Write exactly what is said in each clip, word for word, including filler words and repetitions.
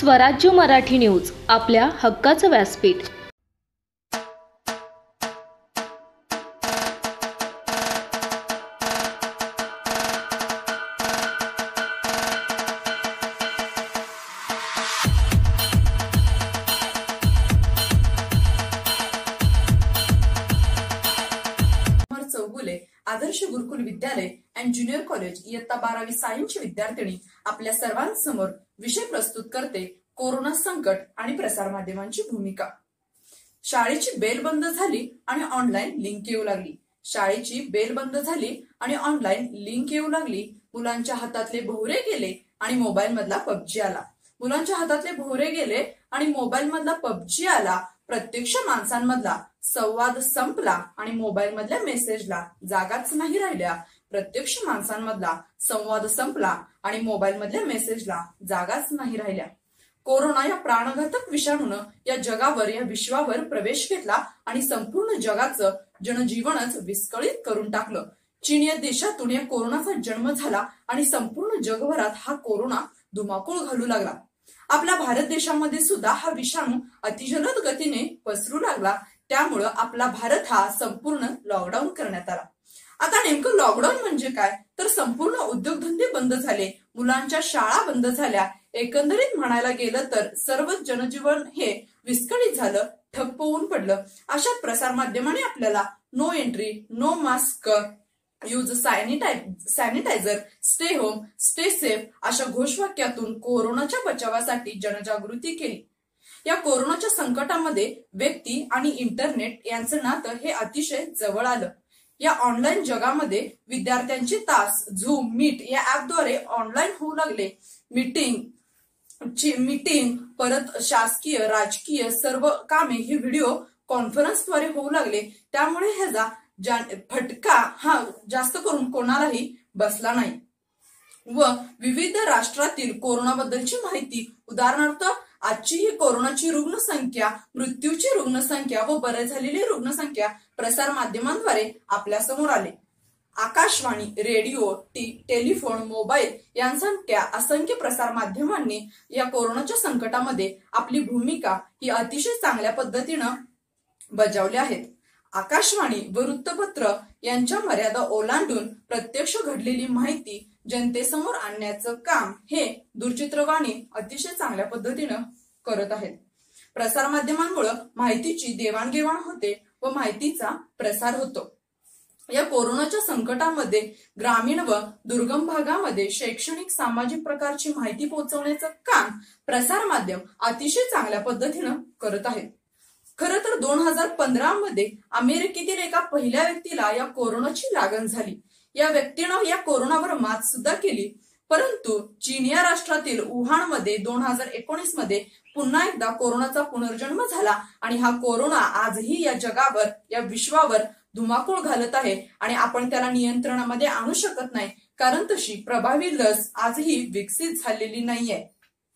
स्वराज्य मराठी न्यूज, आपल्या हक्काचं व्यासपीठ। चौगुले आदर्श गुरुकुल विद्यालय अँड ज्युनियर कॉलेज इयत्ता बारावी सायन्सची विद्यार्थिनी आपल्या सर्वांसमोर विषय प्रस्तुत करते, कोरोना संकट आणि प्रसार माध्यमांची भूमिका। शाळेची बेल बंद झाली आणि ऑनलाईन लिंक येऊ लागली। शाळेची बेल बंद झाली आणि ऑनलाईन लिंक येऊ लागली। मुलांच्या हातातले भोवरे गेले आणि मोबाईल मधला पबजी आला। मुलांच्या हातातले भोवरे गेले आणि मोबाईल मधला पबजी आला। प्रत्यक्ष माणसांमधला संवाद संपला आणि मोबाईल मधल्या मेसेजला जागाच नाही राहिल्या। प्रत्यक्ष माणसांमधला संवाद संपला आणि मोबाईल मधल्या मेसेजला जागाच नाही राहिल्या। कोरोना या प्राणघातक विषाणूने या जगावर, या विश्वावर प्रवेश घेतला आणि संपूर्ण जगाचं जनजीवनच विस्कळीत करून टाकलं। चीन या देशातून या कोरोनाचा जन्म झाला आणि संपूर्ण जगभरात हा कोरोना धुमाकूळ घालू लागला। आपल्या भारत देशामध्ये सुद्धा हा विषाणू अतिजलद गतीने पसरू लागला। त्यामुळे आपला भारत हा संपूर्ण लॉकडाऊन करण्यात आला। आता नेमकं लॉकडाऊन म्हणजे काय, तर संपूर्ण उद्योगधंदे बंद झाले, मुलांच्या शाळा बंद झाल्या। एकंदरीत म्हणायला गेलं तर सर्व जनजीवन हे विस्कळीत झालं, ठप्प होऊन पडलं। अशात प्रसार माध्यमाने आपल्याला no entry, no mask, use sanitiser, stay home, stay safe अशा घोषवाक्यातून कोरोनाच्या बचावासाठी जनजागृती केली। या कोरोनाच्या संकटामध्ये व्यक्ती आणि इंटरनेट यांचं नातं हे अतिशय जवळ आलं। या ऑनलाईन जगामध्ये विद्यार्थ्यांचे तास झूम, मीट या ऍपद्वारे ऑनलाईन होऊ लागले। मीटिंग मीटिंग परत शासकीय, राजकीय सर्व कामे ही व्हिडिओ कॉन्फरन्सद्वारे होऊ लागले। त्यामुळे ह्याचा फटका हा जास्त करून कोणालाही बसला नाही व विविध राष्ट्रातील कोरोनाबद्दलची माहिती, उदाहरणार्थ आजची ही कोरोनाची रुग्णसंख्या, मृत्यूची रुग्णसंख्या व बरे झालेली रुग्णसंख्या प्रसार माध्यमांद्वारे आपल्या समोर आले। आकाशवाणी, रेडिओ, टेलिफोन, मोबाईल यांसारख्या असंख्य प्रसार माध्यमांनी या कोरोनाच्या संकटामध्ये आपली भूमिका ही अतिशय चांगल्या पद्धतीनं बजावली आहे। आकाशवाणी व वृत्तपत्र यांच्या मर्यादा ओलांडून प्रत्यक्ष घडलेली माहिती जनतेसमोर आणण्याचं काम हे दूरचित्रवाणी अतिशय चांगल्या पद्धतीनं करत आहेत। प्रसार माध्यमांमुळे माहितीची देवाणघेवाण होते व माहितीचा प्रसार होतो। या कोरोनाच्या संकटामध्ये ग्रामीण व दुर्गम भागामध्ये शैक्षणिक, सामाजिक प्रकारची माहिती पोहोचवण्याचं काम प्रसार माध्यम अतिशय चांगल्या पद्धतीनं करत आहेत। खरं तर दोन हजार पंधरा मध्ये अमेरिकेतील एका पहिल्या व्यक्तीला या कोरोनाची लागण झाली। या व्यक्तीनं या कोरोनावर मात सुद्धा केली, परंतु चीन या राष्ट्रातील वुहान मध्ये दोन हजार एकोणीस मध्ये पुन्हा एकदा कोरोनाचा पुनर्जन्म झाला आणि हा कोरोना आजही या जगावर, या विश्वावर धुमाकूळ घालत आहे आणि आपण त्याला नियंत्रणामध्ये आणू शकत नाही, कारण तशी प्रभावी लस आजही विकसित झालेली नाहीये।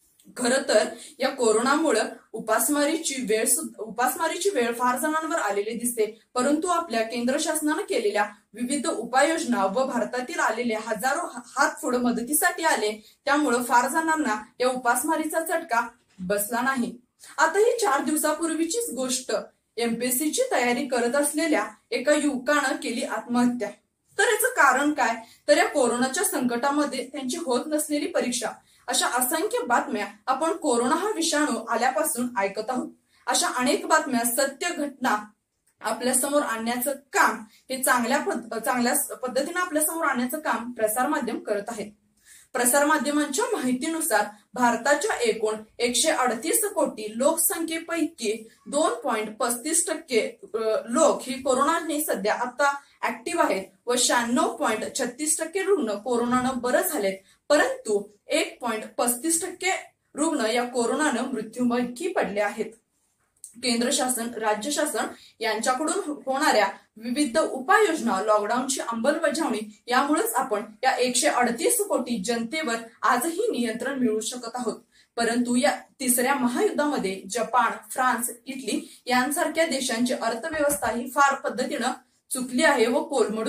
खरं तर या कोरोनामुळे उपासमारीची वेळ उपासमारीची वेळ फार जणांवर आलेली दिसते, परंतु आपल्या केंद्र शासनाने केलेल्या विविध उपाययोजना व भारतातील आलेले हजारो हात पुढे मदतीसाठी आले, त्यामुळे फार जणांना या उपासमारीचा चटका बसला नाही। आता ही चार दिवसापूर्वीचीच गोष्ट, एमपीएससीची तयारी करत असलेल्या एका युवकानं केली आत्महत्या। तर याचं कारण काय, तर या कोरोनाच्या संकटामध्ये त्यांची होत नसलेली परीक्षा। अशा असंख्य बातम्या आपण कोरोना हा विषाणू आल्यापासून ऐकत आहोत। अशा अनेक बातम्या, सत्य घटना आपल्या समोर आणण्याचं काम हे चांगल्या चांगल्या पद्धतीने आपल्या समोर आणण्याचं काम प्रसार माध्यम करत आहेत। प्रसार माध्यमांच्या माहितीनुसार भारताच्या एकूण एकशे अडतीस कोटी लोकसंख्येपैकी दोन पॉइंट पस्तीस टक्के लोक ही कोरोनाने सध्या आता ऍक्टिव्ह आहेत व शहाण्णव पॉइंट छत्तीस टक्के रुग्ण कोरोनानं बरं झालेत, परंतु एक पॉइंट पस्तीस टक्के रुग्ण या कोरोनानं मृत्युमुखी पडले आहेत। केंद्र शासन, राज्य शासन यांच्याकडून होणाऱ्या विविध उपाययोजना, लॉकडाऊनची अंमलबजावणी यामुळेच आपण या एकशे अडतीस कोटी जनतेवर आजही नियंत्रण मिळवू शकत आहोत। परंतु या तिसऱ्या महायुद्धामध्ये जपान, फ्रान्स, इटली यांसारख्या देशांची अर्थव्यवस्था ही फार पद्धतीनं चुकली आहे व कोलमडून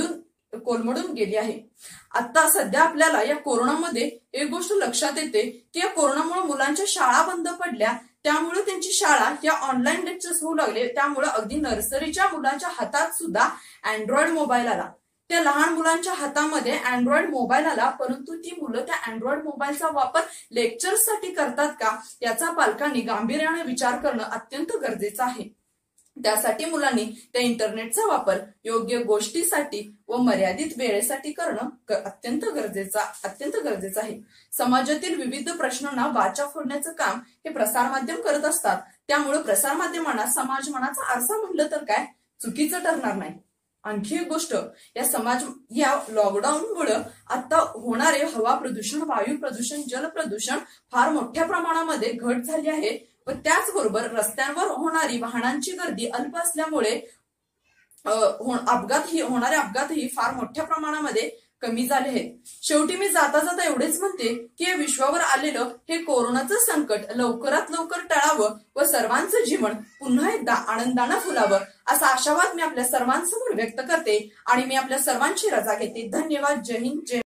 कोलमडून गेली आहे। आता सध्या आपल्याला या कोरोनामध्ये एक गोष्ट लक्षात येते की या कोरोनामुळे मुलांच्या शाळा बंद पडल्या, त्यामुळे त्यांची शाळा या ऑनलाईन लेक्चर्स होऊ लागले। त्यामुळे अगदी नर्सरीच्या मुलांच्या हातात सुद्धा अँड्रॉइड मोबाईल आला। त्या लहान मुलांच्या हातामध्ये अँड्रॉइड मोबाईल आला, परंतु ती मुलं त्या अँड्रॉइड मोबाईलचा वापर लेक्चर्ससाठी करतात का याचा पालकांनी गांभीर्याने विचार करणं अत्यंत गरजेचं आहे। त्यासाठी मुलांनी त्या इंटरनेटचा वापर योग्य गोष्टीसाठी व मर्यादित वेळेसाठी करणं अत्यंत गरजेचं अत्यंत गरजेचं आहे। समाजातील विविध प्रश्नांना वाचा फोडण्याचं काम हे प्रसारमाध्यम करत असतात, त्यामुळे प्रसारमाध्यमांना समाजमनाचा आरसा म्हणलं तर काय चुकीचं ठरणार नाही। आणखी एक गोष्ट, या समाज या लॉकडाऊनमुळे आता होणारे हवा प्रदूषण, वायू प्रदूषण, जल प्रदूषण फार मोठ्या प्रमाणामध्ये घट झाली आहे व त्याचबरोबर रस्त्यांवर होणारी वाहनांची गर्दी अल्प असल्यामुळे अपघात ही होणारे अपघातही फार मोठ्या प्रमाणामध्ये कमी झाले आहेत। शेवटी मी जाता जाता एवढेच म्हणते की या विश्वावर आलेलं हे कोरोनाचं संकट लवकरात लवकर टळावं व सर्वांचं जीवन पुन्हा एकदा आनंदानं फुलावं असा आशावाद मी आपल्या सर्वांसमोर व्यक्त करते आणि मी आपल्या सर्वांची रजा घेते। धन्यवाद। जय हिंद, जय